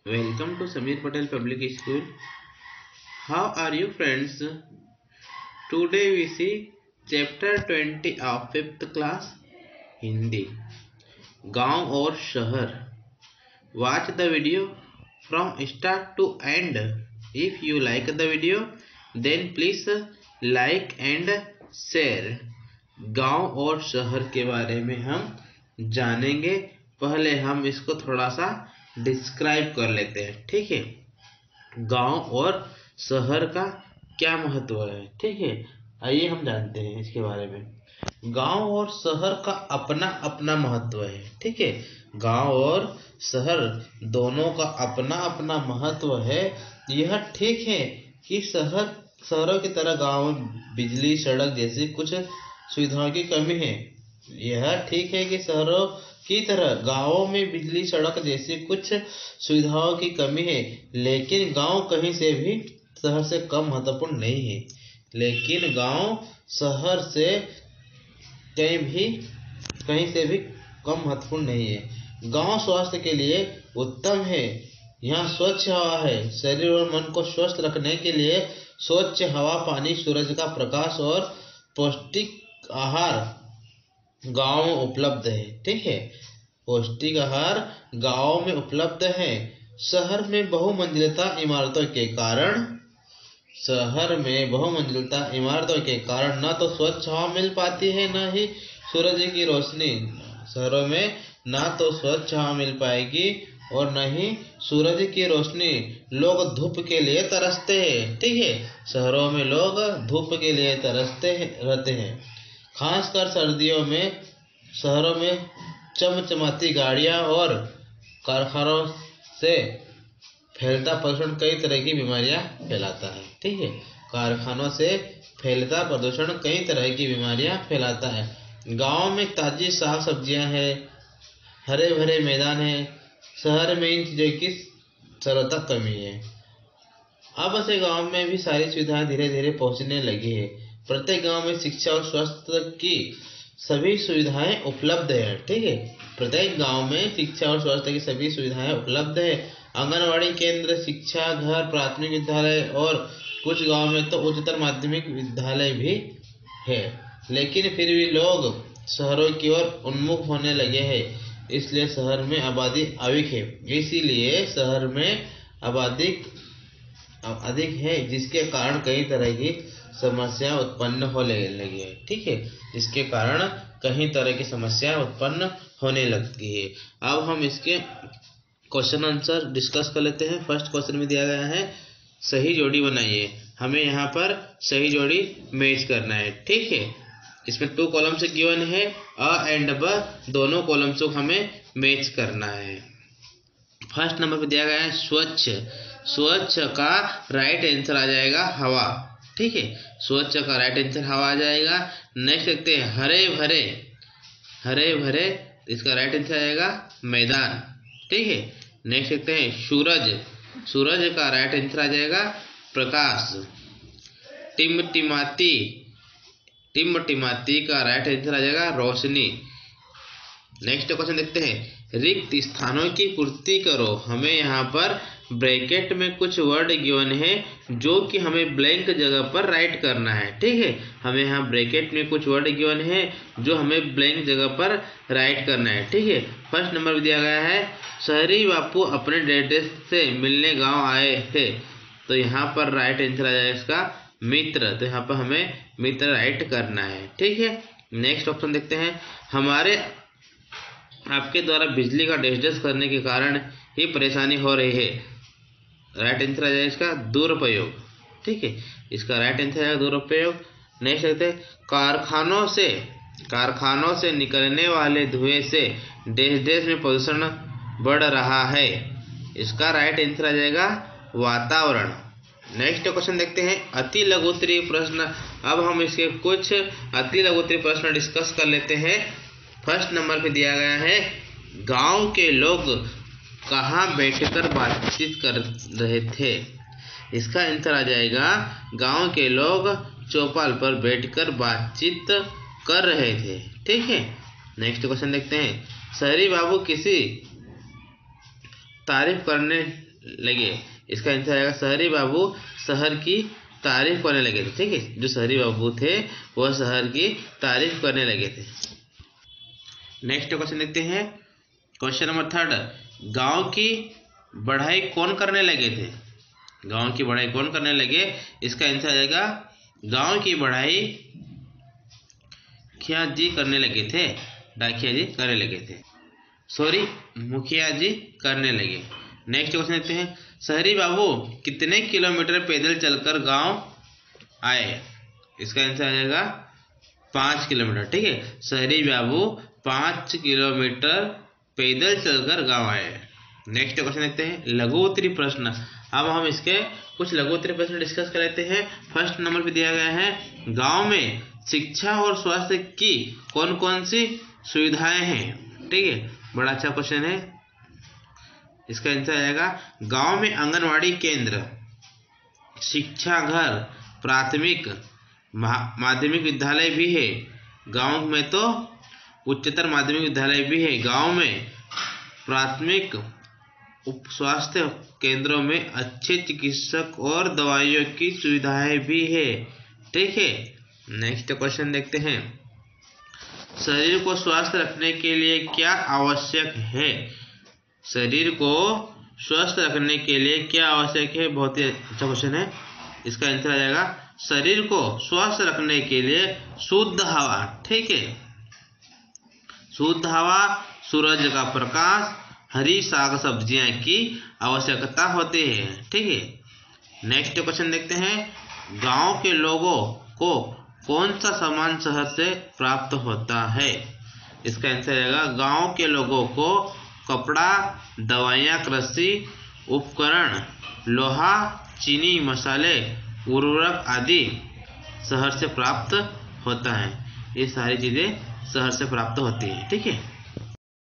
Welcome to Samir Patel Public School. How are you friends? Today we see chapter 20 of 5th class Hindi. गांव और शहर. Watch the video from start to end. If you like the video, then please like and share. गांव और शहर के बारे में हम जानेंगे. पहले हम इसको थोड़ा सा डिस्क्राइब कर लेते हैं. ठीक है, गांव और शहर का क्या महत्व है. ठीक है, आइए हम जानते हैं इसके बारे में. गांव और शहर का अपना अपना महत्व है. ठीक है, गांव और शहर दोनों का अपना अपना महत्व है. यह ठीक है कि शहरों की तरह गांव में बिजली सड़क जैसी कुछ सुविधाओं की कमी है. यह ठीक है कि शहरों की तरह गांवों में बिजली सड़क जैसी कुछ सुविधाओं की कमी है, लेकिन गांव कहीं से भी शहर से कम महत्वपूर्ण नहीं है. लेकिन गांव शहर से कहीं से भी कम महत्वपूर्ण नहीं है. गांव स्वास्थ्य के लिए उत्तम है. यहाँ स्वच्छ हवा है. शरीर और मन को स्वस्थ रखने के लिए स्वच्छ हवा, पानी, सूरज का प्रकाश और पौष्टिक आहार गांव में उपलब्ध है. ठीक है, पौष्टिक आहार गांव में उपलब्ध है. शहर में बहुमंजिलता इमारतों के कारण न तो स्वच्छ हवा मिल पाती है, न ही सूरज की रोशनी. शहरों में ना तो स्वच्छ हवा मिल पाएगी और न ही सूरज की रोशनी. लोग धूप के लिए तरसते हैं. ठीक है, शहरों में लोग धूप के लिए तरसते रहते हैं. खासकर सर्दियों में शहरों में चमचमाती गाड़ियां और कारखानों से फैलता प्रदूषण कई तरह की बीमारियां फैलाता है. ठीक है, कारखानों से फैलता प्रदूषण कई तरह की बीमारियां फैलाता है. गांव में ताजी साग सब्जियां हैं, हरे भरे मैदान है. शहर में इन चीजों की सर्वथा कमी है. अब से गांव में भी सारी सुविधाएं धीरे धीरे पहुंचने लगी है. प्रत्येक गांव में शिक्षा और स्वास्थ्य की सभी सुविधाएं उपलब्ध है. ठीक है, प्रत्येक गांव में शिक्षा और स्वास्थ्य की सभी सुविधाएं उपलब्ध है. आंगनवाड़ी केंद्र, शिक्षा घर, प्राथमिक विद्यालय और कुछ गांव में तो उच्चतर माध्यमिक विद्यालय भी है. लेकिन फिर भी लोग शहरों की ओर उन्मुख होने लगे हैं. इसलिए शहर में आबादी अधिक है, जिसके कारण कई तरह की समस्या उत्पन्न होने लगी है. ठीक है, इसके कारण कई तरह की समस्या उत्पन्न होने लगती है. अब हम इसके क्वेश्चन आंसर डिस्कस कर लेते हैं. फर्स्ट क्वेश्चन में दिया गया है सही जोड़ी बनाइए. हमें यहाँ पर सही जोड़ी मैच करना है. ठीक है, इसमें 2 कॉलम्स गिवन है, अ एंड ब. दोनों कॉलम्स को हमें मैच करना है. फर्स्ट नंबर पे दिया गया है स्वच्छ. स्वच्छ का राइट आंसर आ जाएगा हवा. ठीक है, स्वच्छ का राइट आंसर हवा आ जाएगा. नेक्स्ट देखते हैं हरे भरे. इसका राइट आंसर आएगा मैदान. ठीक है, नेक्स्ट देखते हैं सूरज का राइट आंसर आ जाएगा प्रकाश. टिमटिमाती का राइट आंसर आ जाएगा रोशनी. नेक्स्ट क्वेश्चन देखते हैं रिक्त स्थानों की पूर्ति करो. हमें यहाँ पर ब्रैकेट में कुछ वर्ड गिवन है जो कि हमें ब्लैंक जगह पर राइट करना है. ठीक है, हमें यहाँ ब्रैकेट में कुछ वर्ड गिवन है जो हमें ब्लैंक जगह पर राइट करना है. ठीक है, फर्स्ट नंबर दिया गया है शहरी बापू अपने डैडी से मिलने गाँव आए थे. तो यहाँ पर राइट आंसर आ जाएगा इसका मित्र. तो यहाँ पर हमें मित्र राइट करना है. ठीक है, नेक्स्ट ऑप्शन देखते हैं आपके द्वारा बिजली का डैश करने के कारण ही परेशानी हो रही है. राइट आंसर आ जाएगा इसका दुरुपयोग. ठीक है, इसका राइट आंसर आएगा दुरुपयोग. नेक्स्ट देखते हैं कारखानों से निकलने वाले धुएं से देश में प्रदूषण बढ़ रहा है. इसका राइट आंसर आ जाएगा वातावरण. नेक्स्ट क्वेश्चन देखते हैं अति लघुत्तरीय प्रश्न. अब हम इसके कुछ अति लघुत्तरीय प्रश्न डिस्कस कर लेते हैं. फर्स्ट नंबर पे दिया गया है गांव के लोग कहाँ बैठकर बातचीत कर रहे थे. इसका आंसर आ जाएगा गांव के लोग चौपाल पर बैठकर बातचीत कर रहे थे. ठीक है, नेक्स्ट क्वेश्चन देखते हैं शहरी बाबू किसी तारीफ करने लगे। इसका आंसर आएगा शहरी बाबू शहर की तारीफ करने लगे थे। ठीक है, जो शहरी बाबू थे वह शहर की तारीफ करने लगे थे। नेक्स्ट क्वेश्चन देखते हैं, क्वेश्चन नंबर 3, गांव की बढ़ाई कौन करने लगे थे? गांव की बढ़ाई कौन करने लगे? इसका आंसर आएगा गांव की बढ़ाई मुखिया जी करने लगे थे। डाकिया जी करने लगे थे, सॉरी मुखिया जी करने लगे। नेक्स्ट क्वेश्चन देखते हैं, शहरी बाबू कितने किलोमीटर पैदल चलकर गांव आए? इसका आंसर आएगा 5 किलोमीटर। ठीक है, शहरी बाबू 5 किलोमीटर पैदल चलकर गांव आए। नेक्स्ट क्वेश्चन देखते हैं, लघु उत्तरी प्रश्न। अब हम इसके कुछ लघु उत्तरी प्रश्न डिस्कस कर लेते हैं। फर्स्ट नंबर पे दिया गया है, गांव में शिक्षा और स्वास्थ्य की कौन कौन सी सुविधाएं हैं? ठीक है, बड़ा अच्छा क्वेश्चन है। इसका आंसर आएगा गांव में आंगनवाड़ी केंद्र, शिक्षा घर, प्राथमिक माध्यमिक विद्यालय भी है। गांव में तो उच्चतर माध्यमिक विद्यालय भी है। गांव में प्राथमिक उप स्वास्थ्य केंद्रों में अच्छे चिकित्सक और दवाइयों की सुविधाएं भी है। ठीक है, नेक्स्ट क्वेश्चन देखते हैं, शरीर को स्वस्थ रखने के लिए क्या आवश्यक है? शरीर को स्वस्थ रखने के लिए क्या आवश्यक है? बहुत ही अच्छा क्वेश्चन है। इसका आंसर आ जाएगा शरीर को स्वस्थ रखने के लिए शुद्ध हवा। ठीक है, शुद्ध हवा, सूरज का प्रकाश, हरी साग सब्जियां की आवश्यकता होती है। ठीक है, नेक्स्ट क्वेश्चन देखते हैं, गांव के लोगों को कौन सा सामान शहर से प्राप्त होता है? इसका आंसर आएगा गांव के लोगों को कपड़ा, दवाइयाँ, कृषि उपकरण, लोहा, चीनी, मसाले, उर्वरक आदि शहर से प्राप्त होता है। ये सारी चीजें शहर से प्राप्त होती है। ठीक है।